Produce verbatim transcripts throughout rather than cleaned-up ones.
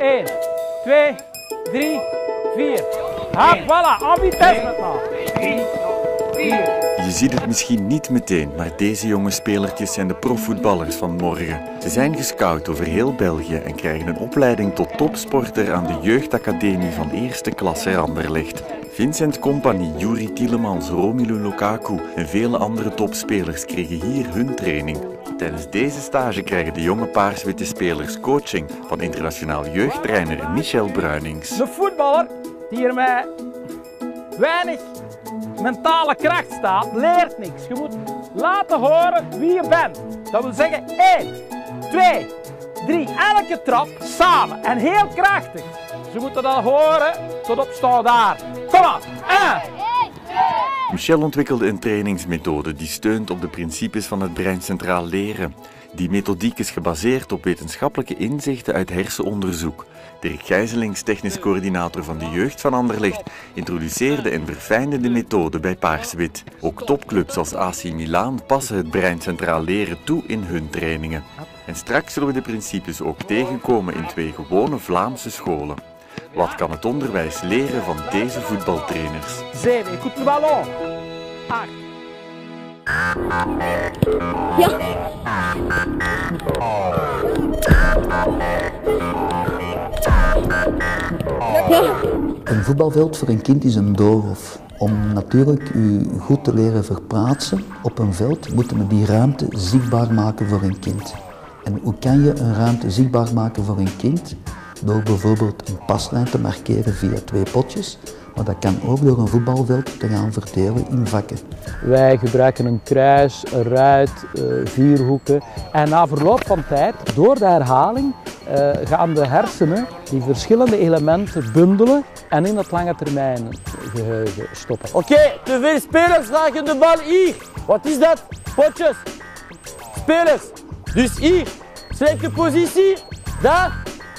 één, twee, drie, vier. Ha, voilà, aan vitesse met dat. Je ziet het misschien niet meteen, maar deze jonge spelertjes zijn de profvoetballers van morgen. Ze zijn gescout over heel België en krijgen een opleiding tot topsporter aan de jeugdacademie van eerste klasse Anderlecht. Vincent Kompany, Yuri Tielemans, Romelu Lukaku en vele andere topspelers kregen hier hun training. Tijdens deze stage krijgen de jonge paarswitte spelers coaching van internationaal jeugdtrainer Michel Bruinings. De voetballer die hier met weinig mentale kracht staat, leert niks. Je moet laten horen wie je bent. Dat wil zeggen één, twee, drie. Elke trap samen en heel krachtig. Ze moeten dat horen tot op staan daar. Kom maar. één. Michel ontwikkelde een trainingsmethode die steunt op de principes van het breincentraal leren. Die methodiek is gebaseerd op wetenschappelijke inzichten uit hersenonderzoek. Dirk Gijzelings, technisch coördinator van de jeugd van Anderlecht, introduceerde en verfijnde de methode bij Paarswit. Ook topclubs als A C Milan passen het breincentraal leren toe in hun trainingen. En straks zullen we de principes ook tegenkomen in twee gewone Vlaamse scholen. Wat kan het onderwijs leren van deze voetbaltrainers? zeven, écoute le ballon. acht. Ja. Ja. Een voetbalveld voor een kind is een doolhof. Om natuurlijk u goed te leren verplaatsen op een veld, moeten we die ruimte zichtbaar maken voor een kind. En hoe kan je een ruimte zichtbaar maken voor een kind? Door bijvoorbeeld een paslijn te markeren via twee potjes, maar dat kan ook door een voetbalveld te gaan verdelen in vakken. Wij gebruiken een kruis, een ruit, vier hoeken. En na verloop van tijd, door de herhaling, uh, gaan de hersenen die verschillende elementen bundelen en in het lange termijn geheugen stoppen. Oké, okay, te veel spelers raken de bal hier. Wat is dat? Potjes. Spelers. Dus hier. Slechte positie. Daar.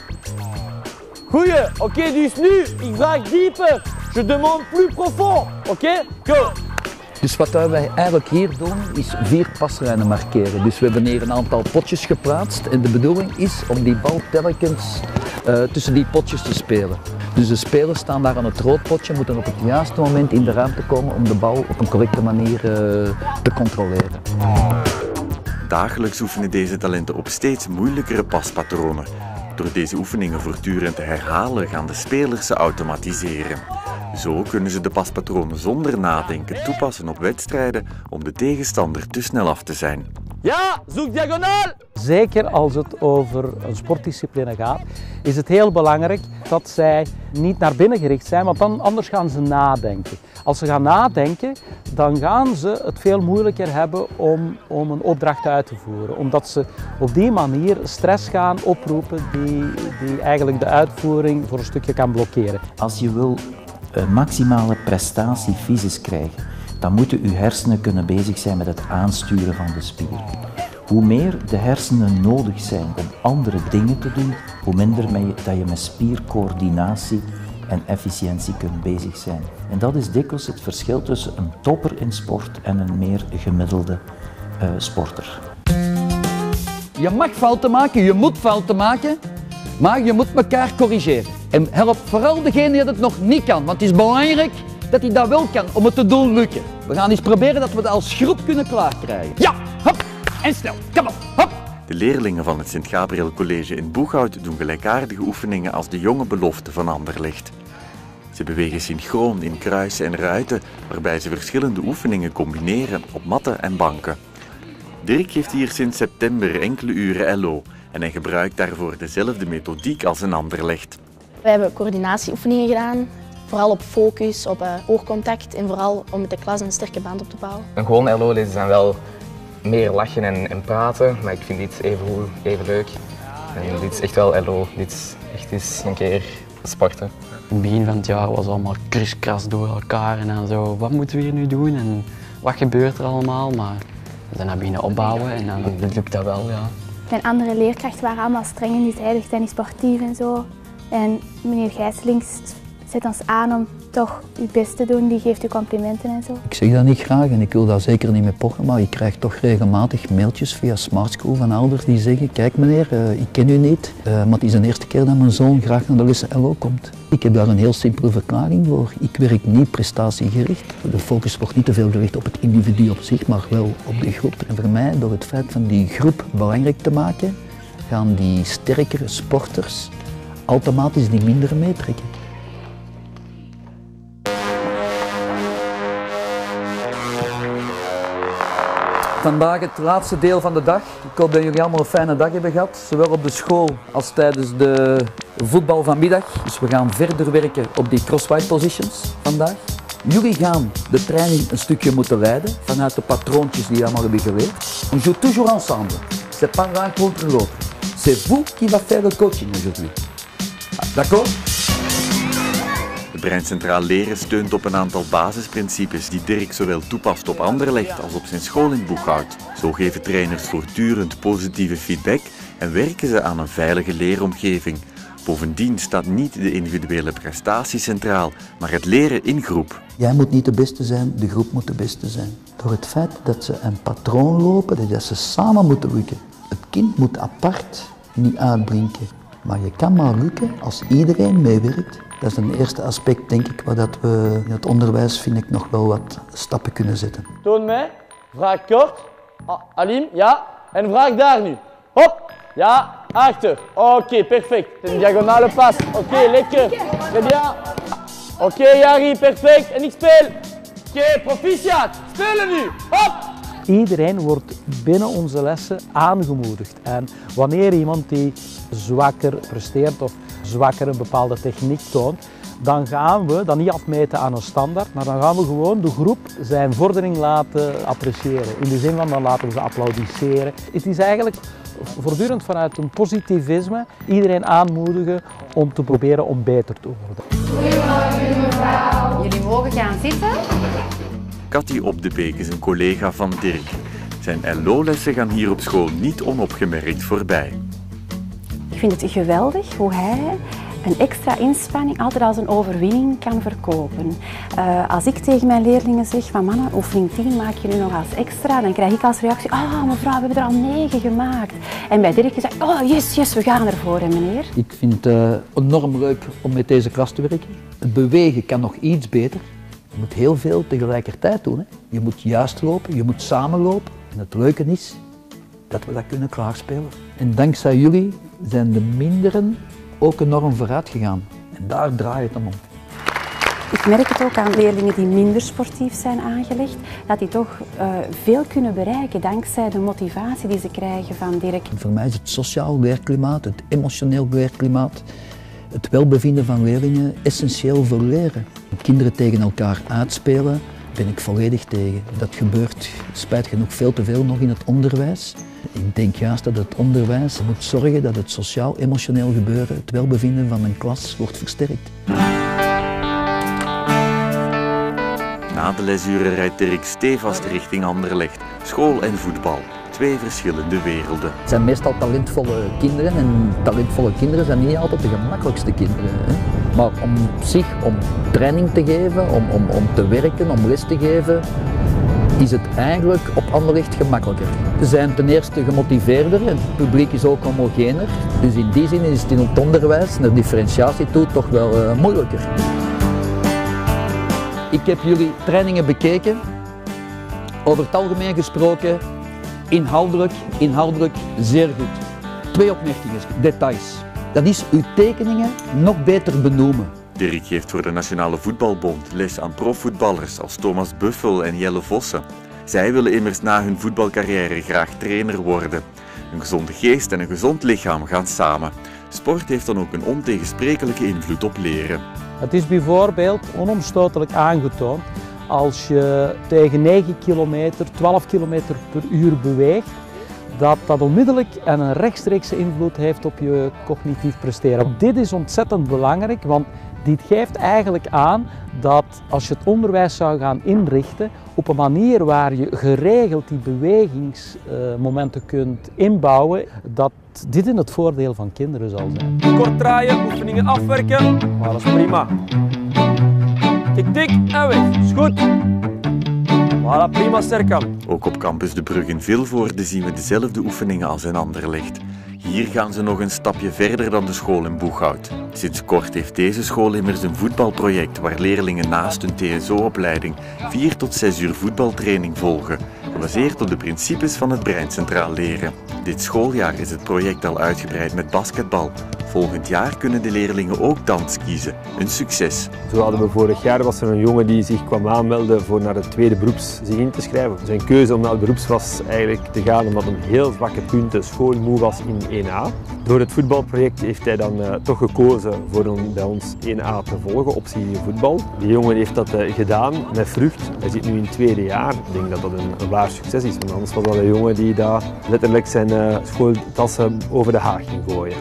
Goeie. Oké, okay, dus nu. Ik vraag dieper. Je demande plus profond. Oké? Okay? Go. Dus wat wij eigenlijk hier doen, is vier paslijnen markeren. Dus we hebben hier een aantal potjes geplaatst en de bedoeling is om die bal telkens uh, tussen die potjes te spelen. Dus de spelers staan daar aan het rood potje, moeten op het juiste moment in de ruimte komen om de bal op een correcte manier uh, te controleren. Dagelijks oefenen deze talenten op steeds moeilijkere paspatronen. Door deze oefeningen voortdurend te herhalen gaan de spelers ze automatiseren. Zo kunnen ze de paspatronen zonder nadenken toepassen op wedstrijden om de tegenstander te snel af te zijn. Ja, zoek diagonaal! Zeker als het over een sportdiscipline gaat, is het heel belangrijk dat zij niet naar binnen gericht zijn, want dan, anders gaan ze nadenken. Als ze gaan nadenken, dan gaan ze het veel moeilijker hebben om, om een opdracht uit te voeren. Omdat ze op die manier stress gaan oproepen die, die eigenlijk de uitvoering voor een stukje kan blokkeren. Als je wil een maximale prestatie fysisch krijgen, dan moeten uw hersenen kunnen bezig zijn met het aansturen van de spier. Hoe meer de hersenen nodig zijn om andere dingen te doen, hoe minder dat je met spiercoördinatie en efficiëntie kunt bezig zijn. En dat is dikwijls het verschil tussen een topper in sport en een meer gemiddelde uh, sporter. Je mag fouten maken, je moet fouten maken, maar je moet elkaar corrigeren. En help vooral degene die het nog niet kan, want het is belangrijk dat hij dat wel kan om het te doen lukken. We gaan eens proberen dat we dat als groep kunnen klaarkrijgen. Ja, hop, en snel, kom op, hop. De leerlingen van het Sint-Gabriel College in Boeghout doen gelijkaardige oefeningen als de jonge belofte van Anderlecht. Ze bewegen synchroon in kruisen en ruiten, waarbij ze verschillende oefeningen combineren op matten en banken. Dirk geeft hier sinds september enkele uren L O en hij gebruikt daarvoor dezelfde methodiek als in Anderlecht. We hebben coördinatieoefeningen gedaan, vooral op focus, op uh, oogcontact en vooral om met de klas een sterke band op te bouwen. Een gewoon L O-les zijn wel meer lachen en, en praten, maar ik vind dit even goed, even leuk. En dit is echt wel L O, dit is echt eens een keer sporten. In het begin van het jaar was het allemaal kriskras door elkaar en dan zo, wat moeten we hier nu doen en wat gebeurt er allemaal, maar we zijn dan beginnen opbouwen en dan lukt dat wel, ja. Mijn andere leerkrachten waren allemaal streng en die zeiden, je bent niet sportief en zo. En meneer Gijselings zet ons aan om toch je best te doen, die geeft je complimenten en zo. Ik zeg dat niet graag en ik wil dat zeker niet mee pochen, maar ik krijg toch regelmatig mailtjes via Smart School van ouders die zeggen: kijk meneer, uh, ik ken u niet, uh, maar het is de eerste keer dat mijn zoon graag naar de lessen L O komt. Ik heb daar een heel simpele verklaring voor. Ik werk niet prestatiegericht. De focus wordt niet te veel gericht op het individu op zich, maar wel op de groep. En voor mij, door het feit van die groep belangrijk te maken, gaan die sterkere sporters automatisch die mindere meetrekken. Vandaag het laatste deel van de dag. Ik hoop dat jullie allemaal een fijne dag hebben gehad, zowel op de school als tijdens de voetbal vanmiddag. Dus we gaan verder werken op die crossfit positions vandaag. Jullie gaan de training een stukje moeten leiden vanuit de patroontjes die je allemaal hebben geleerd. On joue toujours ensemble. C'est pas l'un contre l'autre. C'est vous qui va faire le coaching aujourd'hui. D'accord? Het Brein Centraal Leren steunt op een aantal basisprincipes die Dirk zowel toepast op Anderlecht als op zijn school in Boeghout. Zo geven trainers voortdurend positieve feedback en werken ze aan een veilige leeromgeving. Bovendien staat niet de individuele prestatie centraal, maar het leren in groep. Jij moet niet de beste zijn, de groep moet de beste zijn. Door het feit dat ze een patroon lopen, dat ze samen moeten lukken. Het kind moet apart niet uitblinken, maar je kan maar lukken als iedereen meewerkt. Dat is een eerste aspect, denk ik, waar dat we in het onderwijs, vind ik, nog wel wat stappen kunnen zetten. Toon mij, vraag kort. Ah, Alim, ja. En vraag daar nu. Hop, ja, achter. Oké, okay, perfect. Een diagonale pas. Oké, okay, lekker. Très bien. Oké, okay, Jari, perfect. En ik speel. Oké, okay, proficiat. Spelen nu. Hop. Iedereen wordt binnen onze lessen aangemoedigd. En wanneer iemand die zwakker presteert of zwakker een bepaalde techniek toont, dan gaan we dat niet afmeten aan een standaard, maar dan gaan we gewoon de groep zijn vordering laten appreciëren. In de zin van dan laten we ze applaudisseren. Het is eigenlijk voortdurend vanuit een positivisme iedereen aanmoedigen om te proberen om beter te worden. Jullie mogen gaan zitten. Cathy Op de Beek is een collega van Dirk. Zijn L O-lessen gaan hier op school niet onopgemerkt voorbij. Ik vind het geweldig hoe hij een extra inspanning altijd als een overwinning kan verkopen. Uh, als ik tegen mijn leerlingen zeg van mannen, oefening tien maak je nu nog als extra, dan krijg ik als reactie: ah oh, mevrouw, we hebben er al negen gemaakt. En bij Dirk is hij: oh yes, yes, we gaan ervoor, hè, meneer. Ik vind het uh, enorm leuk om met deze klas te werken. Het bewegen kan nog iets beter. Je moet heel veel tegelijkertijd doen. Hè. Je moet juist lopen, je moet samenlopen. En het leuke is dat we dat kunnen klaarspelen. En dankzij jullie zijn de minderen ook enorm vooruit gegaan. En daar draait het om. Ik merk het ook aan leerlingen die minder sportief zijn aangelegd, dat die toch uh, veel kunnen bereiken dankzij de motivatie die ze krijgen van Dirk. Voor mij is het sociaal leerklimaat, het emotioneel leerklimaat, het welbevinden van leerlingen essentieel voor leren. Kinderen tegen elkaar uitspelen, ben ik volledig tegen. Dat gebeurt spijt genoeg veel te veel nog in het onderwijs. Ik denk juist dat het onderwijs moet zorgen dat het sociaal-emotioneel gebeuren, het welbevinden van een klas, wordt versterkt. Na de lesuren rijdt Dirk stevast richting Anderlecht. School en voetbal. Twee verschillende werelden. Het zijn meestal talentvolle kinderen en talentvolle kinderen zijn niet altijd de gemakkelijkste kinderen. Hè? Maar om zich, om training te geven, om, om, om te werken, om les te geven, is het eigenlijk op Anderlecht gemakkelijker. Ze zijn ten eerste gemotiveerder en het publiek is ook homogener. Dus in die zin is het in het onderwijs, naar differentiatie toe, toch wel uh, moeilijker. Ik heb jullie trainingen bekeken. Over het algemeen gesproken, inhoudelijk, inhoudelijk zeer goed. Twee opmerkingen, details. Dat is uw tekeningen nog beter benoemen. Dirk geeft voor de Nationale Voetbalbond les aan profvoetballers als Thomas Buffel en Jelle Vossen. Zij willen immers na hun voetbalcarrière graag trainer worden. Een gezonde geest en een gezond lichaam gaan samen. Sport heeft dan ook een ontegensprekelijke invloed op leren. Het is bijvoorbeeld onomstotelijk aangetoond als je tegen negen kilometer, twaalf kilometer per uur beweegt, dat dat onmiddellijk en een rechtstreekse invloed heeft op je cognitief presteren. Dit is ontzettend belangrijk, want dit geeft eigenlijk aan dat als je het onderwijs zou gaan inrichten op een manier waar je geregeld die bewegingsmomenten kunt inbouwen, dat dit in het voordeel van kinderen zal zijn. Kort draaien, oefeningen afwerken, maar dat is prima. tik en weg. Is goed. Voilà, prima, Serkan. Ook op campus De Brug in Vilvoorde zien we dezelfde oefeningen als in Anderlecht. Hier gaan ze nog een stapje verder dan de school in Boeghout. Sinds kort heeft deze school immers een voetbalproject waar leerlingen naast hun T S O-opleiding vier tot zes uur voetbaltraining volgen, gebaseerd op de principes van het brein centraal leren. Dit schooljaar is het project al uitgebreid met basketbal. Volgend jaar kunnen de leerlingen ook dans kiezen. Een succes. Zo hadden we vorig jaar was er een jongen die zich kwam aanmelden voor naar het tweede beroeps zich in te schrijven. Zijn keuze om naar het beroeps was eigenlijk te gaan omdat hij heel zwakke punten schoolmoe was in één A. Door het voetbalproject heeft hij dan uh, toch gekozen voor om bij ons één A te volgen, optie voetbal. Die jongen heeft dat uh, gedaan met vrucht. Hij zit nu in het tweede jaar. Ik denk dat dat een, een waar succes is, want anders was dat een jongen die daar letterlijk zijn uh, schooltassen over de haag ging gooien.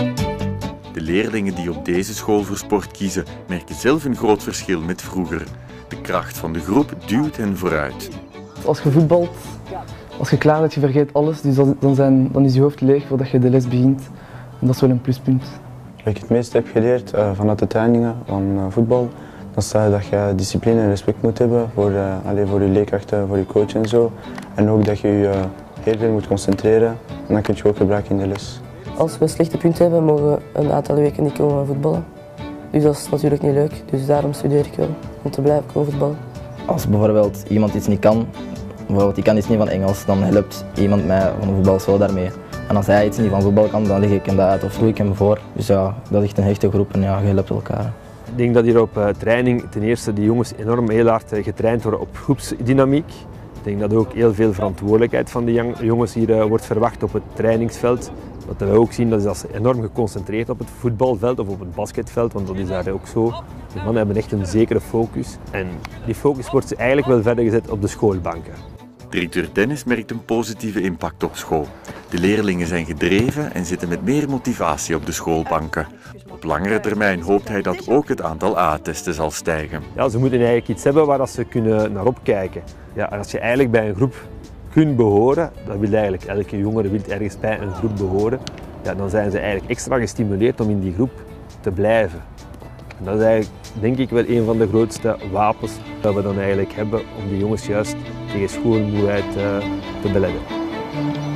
De leerlingen die op deze school voor sport kiezen, merken zelf een groot verschil met vroeger. De kracht van de groep duwt hen vooruit. Als je voetbalt, als je klaar bent, je vergeet alles, dus dan, zijn, dan is je hoofd leeg voordat je de les begint. En dat is wel een pluspunt. Wat ik het meest heb geleerd uh, vanuit de trainingen van uh, voetbal, dat is uh, dat je discipline en respect moet hebben voor, uh, allez, voor je leerkrachten, voor je coach en zo. En ook dat je je uh, heel veel moet concentreren en dat kun je ook gebruiken in de les. Als we slechte punten hebben, mogen we een aantal weken niet komen voetballen. Dus dat is natuurlijk niet leuk, dus daarom studeer ik wel, om te blijven komen voetballen. Als bijvoorbeeld iemand iets niet kan, bijvoorbeeld ik kan iets niet van Engels, dan helpt iemand mij van de voetbalschool daarmee. En als hij iets niet van voetbal kan, dan leg ik hem dat uit of doe ik hem voor. Dus ja, dat is echt een hechte groep en ja, je helpt elkaar. Ik denk dat hier op uh, training ten eerste die jongens enorm heel hard uh, getraind worden op groepsdynamiek. Ik denk dat ook heel veel verantwoordelijkheid van de jongens hier uh, wordt verwacht op het trainingsveld. Wat we ook zien, dat is dat ze enorm geconcentreerd op het voetbalveld of op het basketveld, want dat is daar ook zo. De mannen hebben echt een zekere focus en die focus wordt eigenlijk wel verder gezet op de schoolbanken. Directeur Dennis merkt een positieve impact op school. De leerlingen zijn gedreven en zitten met meer motivatie op de schoolbanken. Op langere termijn hoopt hij dat ook het aantal A-testen zal stijgen. Ja, ze moeten eigenlijk iets hebben waar ze kunnen naar opkijken. Ja, als je eigenlijk bij een groep kunt behoren, dat wil eigenlijk elke jongere wil ergens bij een groep behoren, ja, dan zijn ze eigenlijk extra gestimuleerd om in die groep te blijven. En dat is eigenlijk, denk ik, wel een van de grootste wapens dat we dan eigenlijk hebben om die jongens juist tegen schoolmoeheid uh, te beledden.